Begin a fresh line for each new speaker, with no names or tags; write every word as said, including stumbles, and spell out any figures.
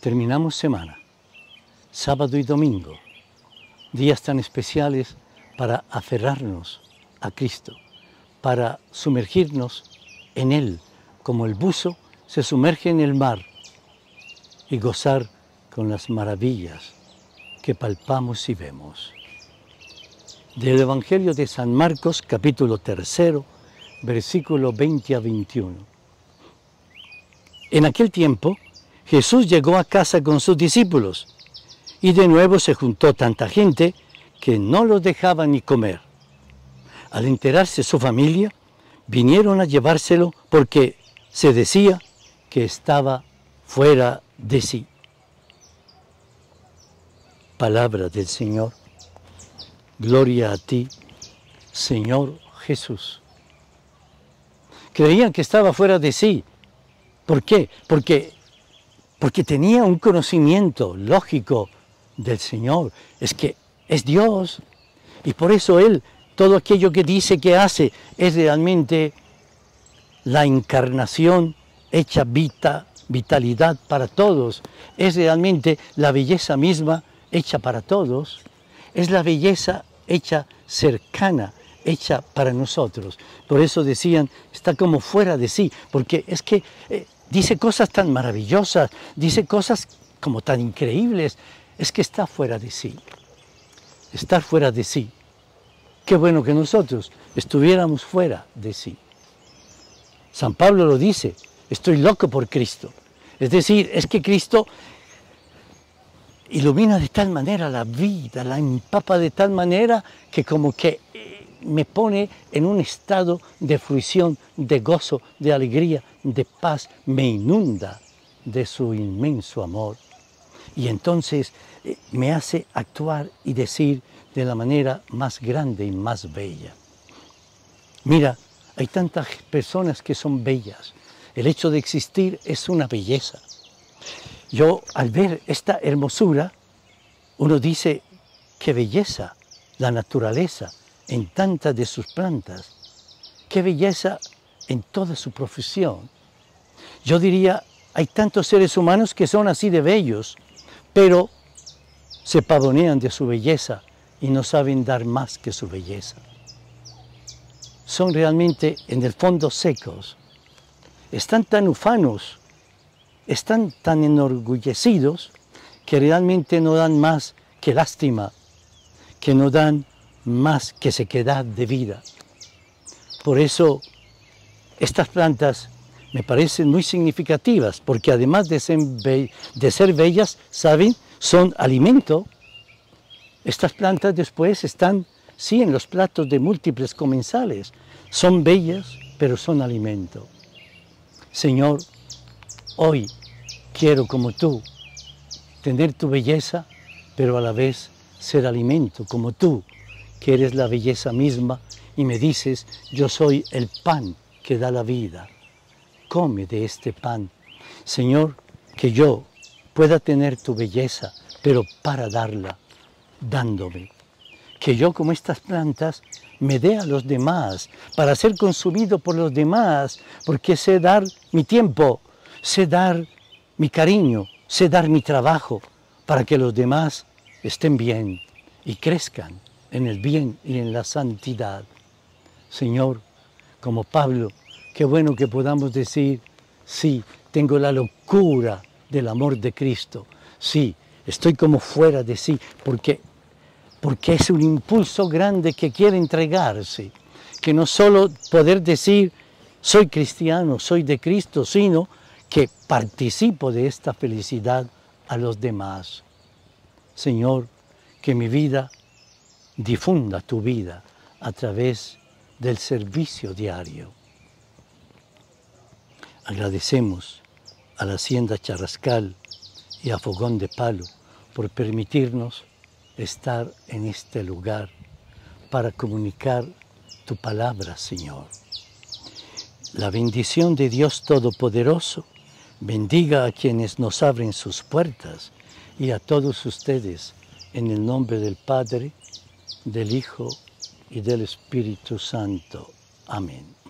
Terminamos semana, sábado y domingo, días tan especiales para aferrarnos a Cristo, para sumergirnos en Él, como el buzo se sumerge en el mar, y gozar con las maravillas que palpamos y vemos. Del Evangelio de San Marcos, capítulo tercero, versículo veinte a veintiuno. En aquel tiempo, Jesús llegó a casa con sus discípulos, y de nuevo se juntó tanta gente que no lo dejaba ni comer. Al enterarse su familia, vinieron a llevárselo porque se decía que estaba fuera de sí. Palabra del Señor. Gloria a ti, Señor Jesús. Creían que estaba fuera de sí. ¿Por qué? Porque, porque tenía un conocimiento lógico del Señor. Es que es Dios. Y por eso Él, todo aquello que dice que hace, es realmente la encarnación hecha vita, vitalidad para todos. Es realmente la belleza misma hecha para todos. Es la belleza hecha cercana, hecha para nosotros. Por eso decían, está como fuera de sí, porque es que eh, dice cosas tan maravillosas, dice cosas como tan increíbles, es que está fuera de sí. Estar fuera de sí. Qué bueno que nosotros estuviéramos fuera de sí. San Pablo lo dice, estoy loco por Cristo. Es decir, es que Cristo ilumina de tal manera la vida, la empapa de tal manera que como que me pone en un estado de fruición, de gozo, de alegría, de paz, me inunda de su inmenso amor. Y entonces eh, me hace actuar y decir de la manera más grande y más bella. Mira, hay tantas personas que son bellas. El hecho de existir es una belleza. Yo, al ver esta hermosura, uno dice, qué belleza la naturaleza en tantas de sus plantas, qué belleza en toda su profesión. Yo diría, hay tantos seres humanos que son así de bellos, pero se pavonean de su belleza y no saben dar más que su belleza. Son realmente, en el fondo, secos. Están tan ufanos, están tan enorgullecidos que realmente no dan más que lástima, que no dan más que sequedad de vida. Por eso, estas plantas me parecen muy significativas, porque además de ser, be- de ser bellas, ¿saben? Son alimento. Estas plantas después están, sí, en los platos de múltiples comensales. Son bellas, pero son alimento. Señor, hoy quiero como tú, tener tu belleza, pero a la vez ser alimento, como tú, que eres la belleza misma, y me dices, yo soy el pan que da la vida. Come de este pan. Señor, que yo pueda tener tu belleza, pero para darla, dándome. Que yo, como estas plantas, me dé a los demás, para ser consumido por los demás, porque sé dar mi tiempo, sé dar mi cariño, sé dar mi trabajo, para que los demás estén bien y crezcan en el bien y en la santidad. Señor, como Pablo, qué bueno que podamos decir, sí, tengo la locura del amor de Cristo, sí, estoy como fuera de sí, porque, porque es un impulso grande que quiere entregarse, que no solo poder decir, soy cristiano, soy de Cristo, sino que participo de esta felicidad a los demás. Señor, que mi vida difunda tu vida a través del servicio diario. Agradecemos a la Hacienda Charrascal y a Fogón de Palo por permitirnos estar en este lugar para comunicar tu palabra, Señor. La bendición de Dios Todopoderoso bendiga a quienes nos abren sus puertas y a todos ustedes en el nombre del Padre, del Hijo y del Espíritu Santo. Amén.